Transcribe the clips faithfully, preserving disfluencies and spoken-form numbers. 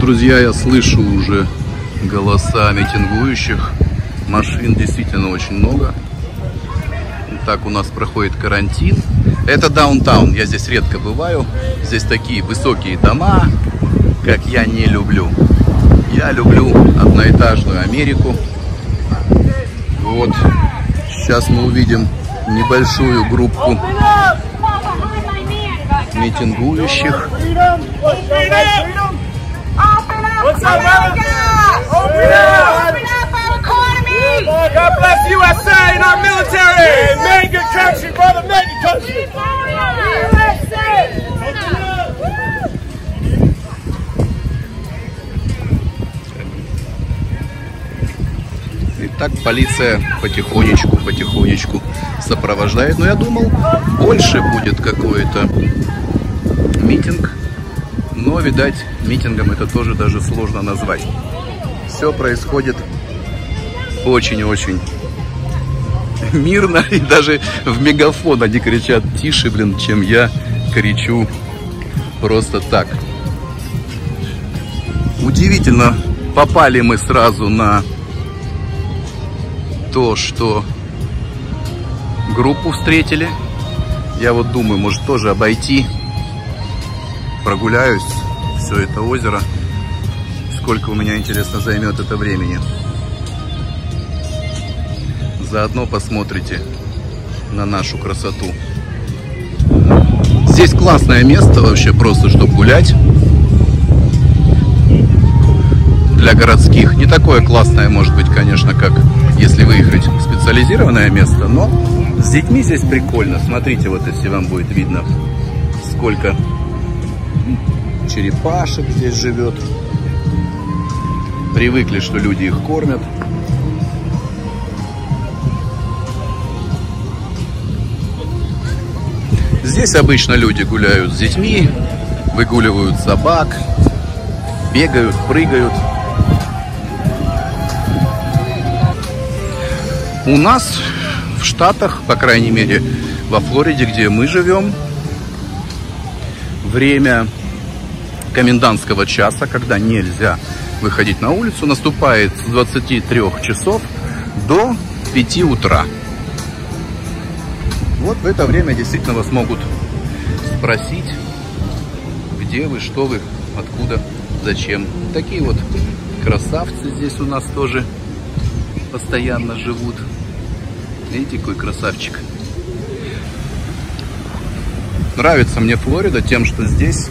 Друзья, я слышу уже голоса митингующих. Машин действительно очень много. Так у нас проходит карантин. Это даунтаун. Я здесь редко бываю. Здесь такие высокие дома, как я не люблю. Я люблю одноэтажную Америку. Вот. Сейчас мы увидим небольшую группу митингующих. God bless U S A and our military. Make good country, brother. Make good country. U S A. Итак, полиция потихонечку, потихонечку сопровождает. Но я думал, больше будет какой-то митинг. Но, видать, митингом это тоже даже сложно назвать. Все происходит очень-очень мирно. И даже в мегафон они кричат тише, блин, чем я кричу просто так. Удивительно, попали мы сразу на то, что группу встретили. Я вот думаю, может тоже обойти. Прогуляюсь все это озеро. Сколько у меня, интересно, займет это времени. Заодно посмотрите на нашу красоту. Здесь классное место вообще, просто чтобы гулять. Для городских. Не такое классное, может быть, конечно, как если выехать в специализированное место. Но с детьми здесь прикольно. Смотрите, вот если вам будет видно, сколько черепашек здесь живет. Привыкли, что люди их кормят. Здесь обычно люди гуляют с детьми, выгуливают собак, бегают, прыгают. У нас в Штатах, по крайней мере, во Флориде, где мы живем, время комендантского часа, когда нельзя выходить на улицу, наступает с двадцати трёх часов до пяти утра. Вот в это время действительно вас могут спросить, где вы, что вы, откуда, зачем. Такие вот красавцы здесь у нас тоже постоянно живут. Видите, какой красавчик. Нравится мне Флорида тем, что здесь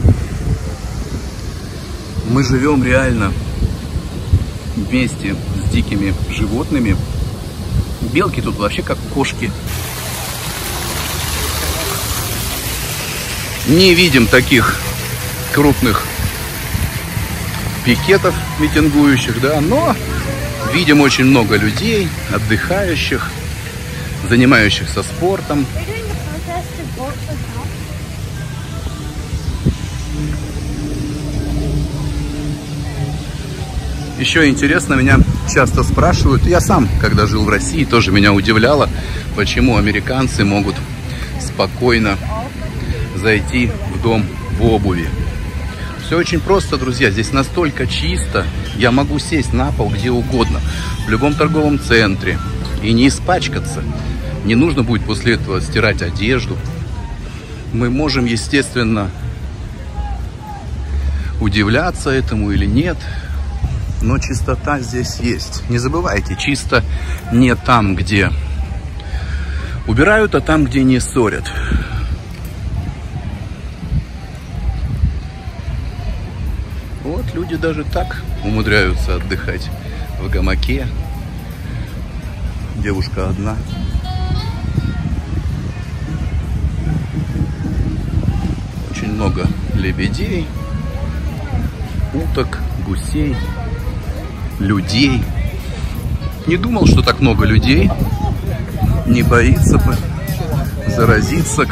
мы живем реально вместе с дикими животными. Белки тут вообще как кошки. Не видим таких крупных пикетов митингующих, да, но видим очень много людей, отдыхающих, занимающихся спортом. Еще интересно, меня часто спрашивают, я сам, когда жил в России, тоже меня удивляло, почему американцы могут спокойно зайти в дом в обуви. Все очень просто, друзья. Здесь настолько чисто. Я могу сесть на пол где угодно, в любом торговом центре, и не испачкаться. Не нужно будет после этого стирать одежду. Мы можем, естественно, удивляться этому или нет, но чистота здесь есть. Не забывайте, чисто не там, где убирают, а там, где не ссорят. Вот люди даже так умудряются отдыхать в гамаке. Девушка одна. Очень много лебедей, уток, гусей, людей. Не думал, что так много людей. Не боится заразиться.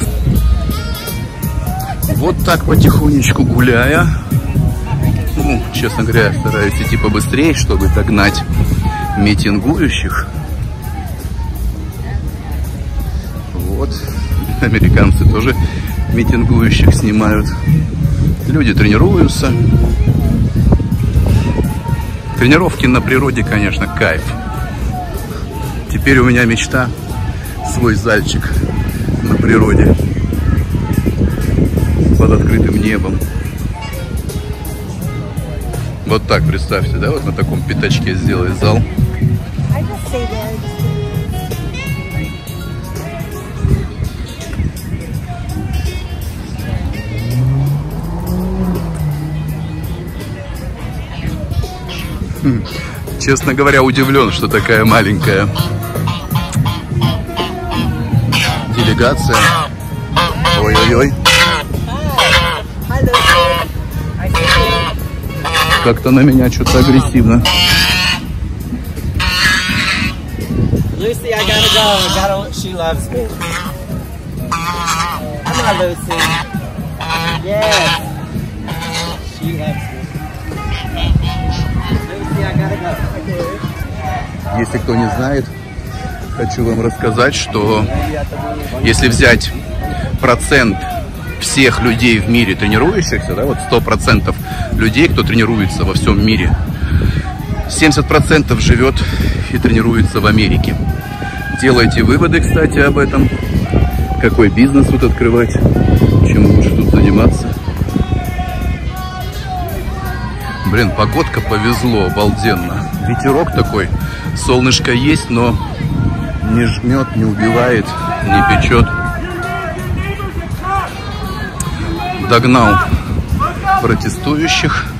Вот так потихонечку гуляя. Ну, честно говоря, стараюсь идти побыстрее, чтобы догнать митингующих. Вот. Американцы тоже митингующих снимают. Люди тренируются. Тренировки на природе, конечно, кайф. Теперь у меня мечта свой зальчик на природе под открытым небом. Вот так представьте, да, вот на таком пятачке сделать зал. Хм. Честно говоря, удивлен, что такая маленькая делегация. Ой-ой-ой. Как-то на меня что-то агрессивно. Lucy, I gotta go. I gotta. She loves me. Come on, Lucy. Yes. She loves me. Lucy, I gotta go. Если кто не знает, хочу вам рассказать, что если взять процент всех людей в мире тренирующихся, да, вот сто процентов людей, кто тренируется во всем мире, семьдесят процентов живет и тренируется в Америке. Делайте выводы, кстати, об этом. Какой бизнес тут открывать, чем лучше тут заниматься. Блин, погодка повезло, обалденно. Ветерок такой, солнышко есть, но не жмет, не убивает, не печет. Догнал протестующих,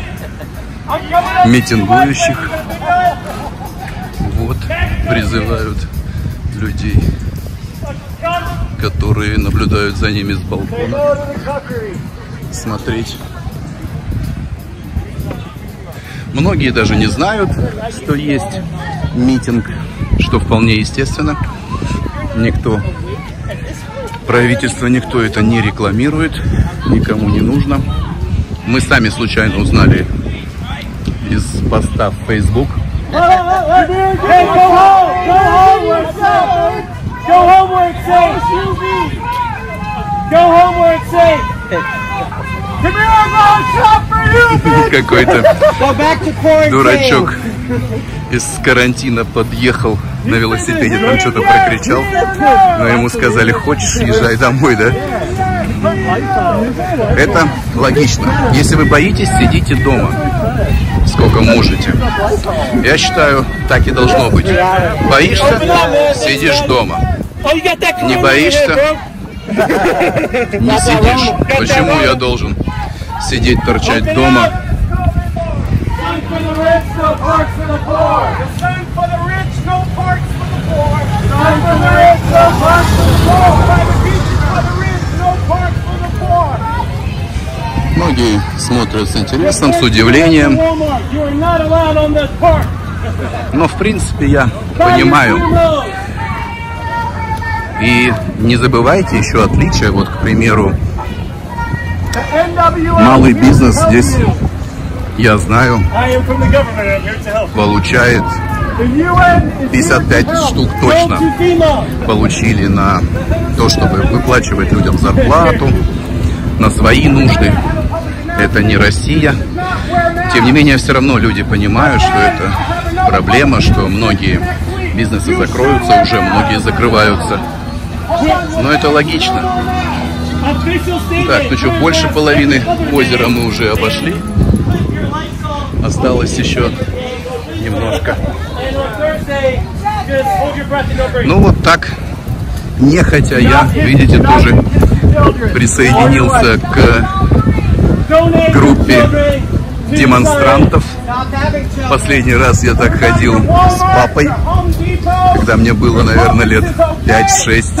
митингующих. Вот, призывают людей, которые наблюдают за ними с балкона, смотреть. Многие даже не знают, что есть митинг, что вполне естественно. Никто, правительство, никто это не рекламирует, никому не нужно. Мы сами случайно узнали из поста в Facebook. Какой-то дурачок из карантина подъехал на велосипеде, там что-то прокричал, но ему сказали: хочешь, езжай домой, да? Это логично. Если вы боитесь, сидите дома, сколько можете. Я считаю, так и должно быть. Боишься — сидишь дома. Не боишься — не сидишь. Почему я должен сидеть, торчать дома? Многие смотрят с интересом, с удивлением. Но в принципе я понимаю. И не забывайте еще отличия. Вот, к примеру, малый бизнес здесь, я знаю, получает пятьдесят пять штук точно получили на то, чтобы выплачивать людям зарплату, на свои нужды. Это не Россия. Тем не менее, все равно люди понимают, что это проблема, что многие бизнесы закроются, уже многие закрываются. Но это логично. Так, ну что, больше половины озера мы уже обошли. Осталось еще немножко. Ну вот так, нехотя я, видите, тоже присоединился к группе демонстрантов. Последний раз я так ходил с папой, когда мне было, наверное, лет пять-шесть.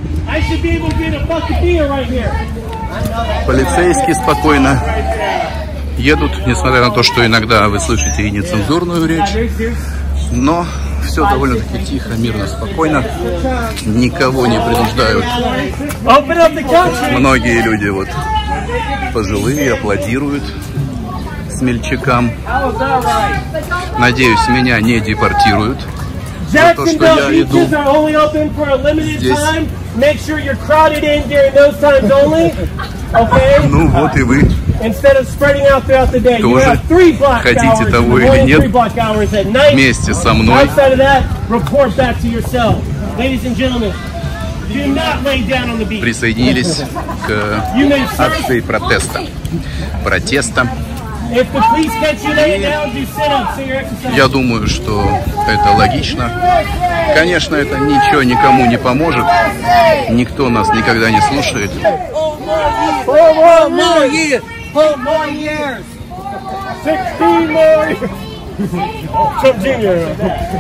Полицейские спокойно едут, несмотря на то, что иногда вы слышите и нецензурную речь, но все довольно-таки тихо, мирно, спокойно, никого не принуждают. Многие люди вот пожилые аплодируют смельчакам. Надеюсь, меня не депортируют за то, что я иду здесь. Ну вот и вы instead of spreading out throughout the day, you Тоже have three block хотите hours in the того или morning, нет, three block hours at night. вместе со мной Outside of that, report back to yourself. Ladies and gentlemen, do not lay down on the beach. присоединились к акции протеста. Протеста. If the police catch you laying down, do sit-ups, so you're exercising. Я думаю, что это логично. Конечно, это ничего никому не поможет. Никто нас никогда не слушает. Four more years. Four more years. Sixteen more. Trump Junior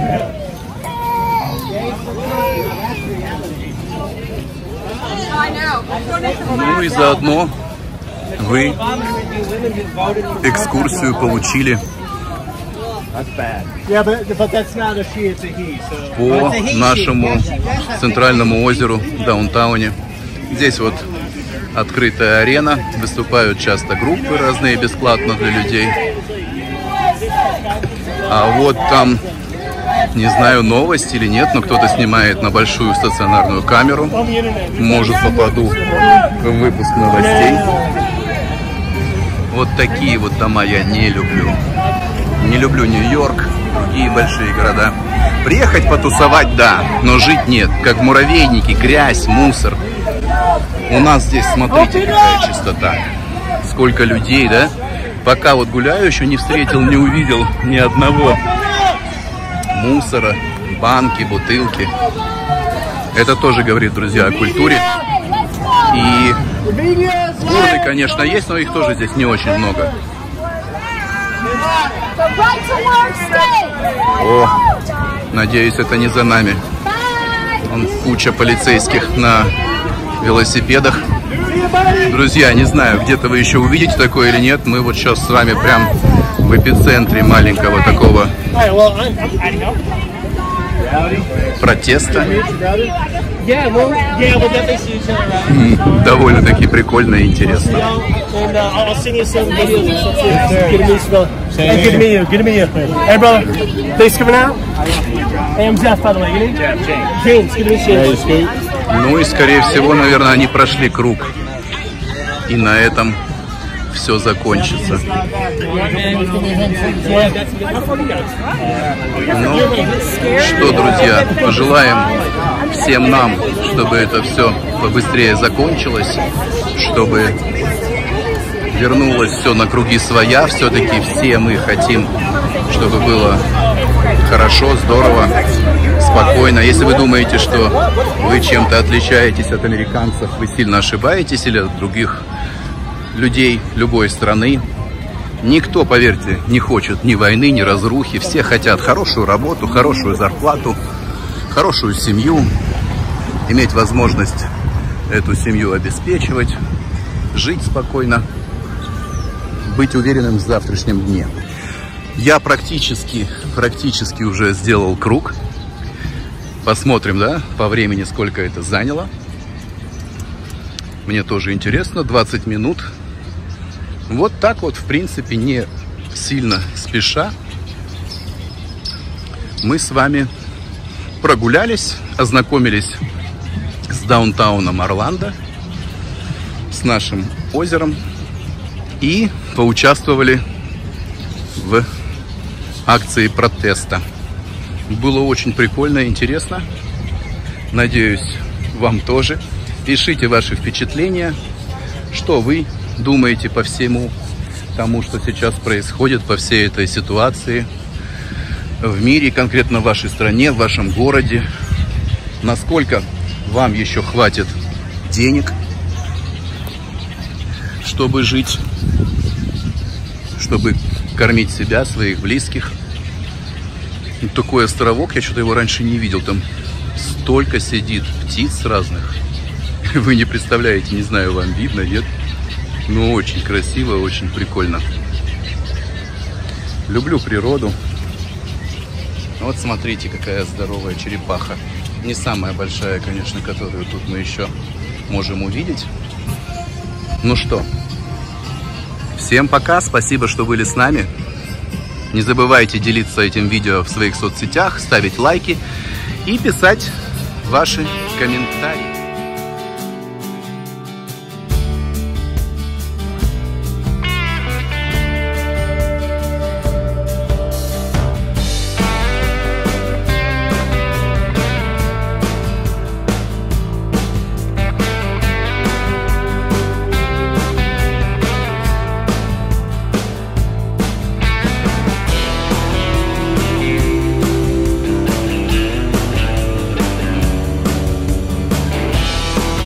Ну и заодно вы экскурсию получили по нашему центральному озеру в даунтауне. Здесь вот открытая арена, выступают часто группы разные бесплатно для людей. А вот там, не знаю, новость или нет, но кто-то снимает на большую стационарную камеру. Может, попаду в выпуск новостей. Вот такие вот дома я не люблю. Не люблю Нью-Йорк, другие большие города. Приехать потусовать, да, но жить нет. Как в муравейнике, грязь, мусор. У нас здесь, смотрите, какая чистота. Сколько людей, да? Пока вот гуляю, еще не встретил, не увидел ни одного мусора, банки, бутылки. Это тоже говорит, друзья, о культуре. И урны, конечно, есть, но их тоже здесь не очень много. О, надеюсь, это не за нами. Вон куча полицейских на велосипедах. Друзья, не знаю, где-то вы еще увидите такое или нет. Мы вот сейчас с вами прям в эпицентре маленького такого протеста. Довольно-таки прикольно и интересно. Ну и, скорее всего, наверное, они прошли круг. И на этом все закончится. Ну, что, друзья, пожелаем всем нам, чтобы это все побыстрее закончилось, чтобы вернулось все на круги своя. Все-таки все мы хотим, чтобы было хорошо, здорово, спокойно. Если вы думаете, что вы чем-то отличаетесь от американцев, вы сильно ошибаетесь, или от других людей любой страны. Никто, поверьте, не хочет ни войны, ни разрухи. Все хотят хорошую работу, хорошую зарплату, хорошую семью, иметь возможность эту семью обеспечивать, жить спокойно, быть уверенным в завтрашнем дне. Я практически, практически уже сделал круг. Посмотрим, да, по времени, сколько это заняло. Мне тоже интересно, двадцать минут. Вот так вот, в принципе, не сильно спеша, мы с вами прогулялись, ознакомились с даунтауном Орландо, с нашим озером и поучаствовали в акции протеста. Было очень прикольно и интересно. Надеюсь, вам тоже. Пишите ваши впечатления, что вы думаете по всему тому, что сейчас происходит, по всей этой ситуации в мире, конкретно в вашей стране, в вашем городе. Насколько вам еще хватит денег, чтобы жить, чтобы кормить себя, своих близких. Такой островок, я что-то его раньше не видел. Там столько сидит птиц разных. Вы не представляете, не знаю, вам видно, нет? Ну, очень красиво, очень прикольно. Люблю природу. Вот смотрите, какая здоровая черепаха. Не самая большая, конечно, которую тут мы еще можем увидеть. Ну что, всем пока, спасибо, что были с нами. Не забывайте делиться этим видео в своих соцсетях, ставить лайки и писать ваши комментарии.